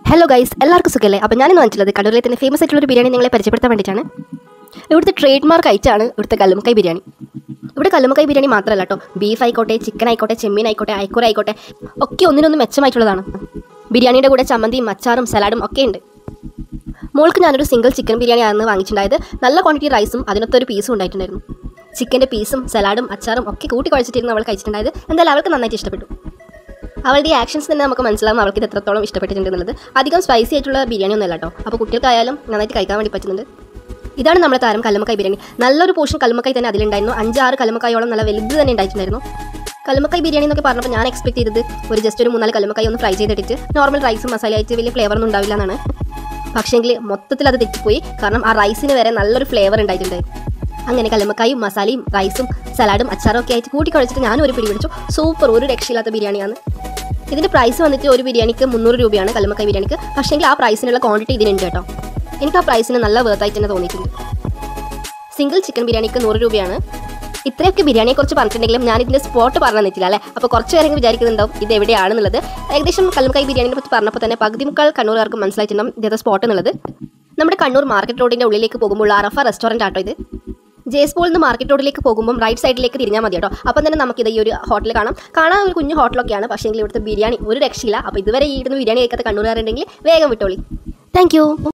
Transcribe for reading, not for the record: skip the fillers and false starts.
Hello guys, എല്ലാവർക്കും സുഖമല്ലേ? അപ്പോൾ ഞാനിന്ന് വന്നിട്ടുള്ളത് കണ്ണൂരിലെ തന്നെ ഫേമസ് ആയിട്ടുള്ളൊരു ബിരിയാണി നിങ്ങളെ പരിചയപ്പെടുത്താൻ വേണ്ടിയിട്ടാണ്. ഇവിടുത്തെ ട്രേഡ് മാർക്ക് ഐറ്റാണ് ഇവിടുത്തെ കല്ലുമ്മക്കായ് ബിരിയാണി. ഇവിടെ കല്ലുമ്മക്കായ് ബിരിയാണി മാത്രമല്ല കേട്ടോ, ബീഫ് ആയിക്കോട്ടെ, ചിക്കൻ ആയിക്കോട്ടെ, ചെമ്മീൻ ആയിക്കോട്ടെ, അയക്കൂര ആയിക്കോട്ടെ, ഒക്കെ ഒന്നിനൊന്ന് മെച്ചമായിട്ടുള്ളതാണ്. ബിരിയാണിയുടെ കൂടെ ചമ്മന്തിയും അച്ചാറും സലാഡും ഒക്കെ ഉണ്ട്. മോൾക്ക് ഞാനൊരു സിംഗിൾ ചിക്കൻ ബിരിയാണി ആണെന്ന് വാങ്ങിച്ചിട്ടുണ്ടായത്. നല്ല ക്വാണ്ടിറ്റി റൈസും അതിനൊത്തൊരു പീസും ഉണ്ടായിട്ടുണ്ടായിരുന്നു. ചിക്കൻ്റെ പീസും സലാഡും അച്ചാറും ഒക്കെ കൂട്ടി കുഴച്ചിട്ടായിരുന്നു അവൾ കഴിച്ചിട്ടുണ്ടായത്. എന്തായാലും അവൾക്ക് നന്നായിട്ട് ഇഷ്ടപ്പെട്ടു. അവളുടെ ഈ ആക്ഷൻസ് തന്നെ നമുക്ക് മനസ്സിലാവും അവൾക്ക് ഇത് എത്രത്തോളം ഇഷ്ടപ്പെട്ടിട്ടുണ്ടെന്നുള്ളത്. അധികം സ്പൈസി ആയിട്ടുള്ള ബിരിയാണി ഒന്നും അല്ല കേട്ടോ. അപ്പോൾ കുട്ടികൾക്കായാലും നന്നായിട്ട് കഴിക്കാൻ വേണ്ടി പറ്റുന്നുണ്ട്. ഇതാണ് നമ്മുടെ താരം കല്ലുമ്മക്കായ് ബിരിയാണി. നല്ലൊരു പോർഷൻ കല്ലുമ്മക്കായ് തന്നെ അതിലുണ്ടായിരുന്നു. 5-6 കല്ലുമ്മക്കായോളം നല്ല വലുത് തന്നെ ഉണ്ടായിട്ടുണ്ടായിരുന്നു. കല്ലുമ്മക്കായ് ബിരിയാണി എന്നൊക്കെ പറഞ്ഞപ്പോൾ ഞാൻ എക്സ്പെക്ട് ചെയ്തത് ഒരു 3-4 കല്ലുമ്മക്കായ് ഒന്ന് ഫ്രൈ ചെയ്തിട്ട് നോർമൽ റൈസും മസാലയായിട്ട് വലിയ ഫ്ലേവർ ഒന്നും ഉണ്ടാവില്ല എന്നാണ്. പക്ഷേങ്കിൽ മൊത്തത്തിൽ അത് തെറ്റിപ്പോയി. കാരണം ആ റൈസിന് വരെ നല്ലൊരു ഫ്ലേവർ ഉണ്ടായിട്ടുണ്ട്. അങ്ങനെ കല്ലുമ്മക്കായും മസാലയും റൈസും സലാഡും അച്ചാറും ഒക്കെ ആയിട്ട് കൂട്ടി കുഴച്ചിട്ട് ഞാനും ഒരു പിടി പിടിച്ചു. സൂപ്പർ, ഒരു രക്ഷയില്ലാത്ത ബിരിയാണിയാണ്. ഇതിൻ്റെ പ്രൈസ് വന്നിട്ട് ഒരു ബിരിയാണിക്ക് 300 രൂപയാണ് കല്ലുമ്മക്കായ് ബിരിയാണിക്ക്. പക്ഷേങ്കിൽ ആ പ്രൈസിനുള്ള ക്വാണ്ടിറ്റി ഇതിനുണ്ട് കേട്ടോ. എനിക്ക് ആ പ്രൈസിന് നല്ല വേർത്തായിട്ട് തന്നെ തോന്നിയിട്ടുണ്ട്. സിംഗിൾ ചിക്കൻ ബിരിയാണിക്ക് 100 രൂപയാണ്. ഇത്രയൊക്കെ ബിരിയാണിയെക്കുറിച്ച് പറഞ്ഞിട്ടുണ്ടെങ്കിലും ഞാൻ ഇതിൻ്റെ സ്പോട്ട് പറഞ്ഞു തന്നിട്ടില്ല അല്ലേ? അപ്പോൾ കുറച്ച് പേരെങ്കിലും വിചാരിക്കുന്നുണ്ടാവും ഇത് എവിടെയാണെന്നുള്ളത്. ഏകദേശം കല്ലുമ്മക്കായ് ബിരിയാണിനെ പറ്റി പറഞ്ഞപ്പോൾ തന്നെ പകുതി മുക്കാൽ കണ്ണൂർകാർക്ക് മനസ്സിലായിട്ടുണ്ടാവും ഇതേ സ്പോട്ട് എന്നുള്ളത്. നമ്മുടെ കണ്ണൂർ മാർക്കറ്റ് റോഡിൻ്റെ ഉള്ളിലേക്ക് പോകുമ്പോൾ അറഫ റെസ്റ്റോറൻറ്റ് ആട്ടോ ഇത്. ജേസ്പോളിൽ നിന്ന് മാർക്കറ്റ് റോഡിലേക്ക് പോകുമ്പോൾ റൈറ്റ് സൈഡിലേക്ക് തിരിഞ്ഞാൽ മതി കേട്ടോ. അപ്പം തന്നെ നമുക്കിത് ഈ ഒരു ഹോട്ടൽ കാണാൻ ഒരു കുഞ്ഞു ഹോട്ടലൊക്കെയാണ്. പക്ഷേ ഇവിടുത്തെ ബിരിയാണി ഒരു രക്ഷയില്ല. അപ്പോൾ ഇതുവരെ ഈ ഇടുന്ന ബിരിയാണി കഴിക്കാത്ത കണ്ണൂരുകാരുണ്ടെങ്കിൽ വേഗം വിട്ടോളി. താങ്ക്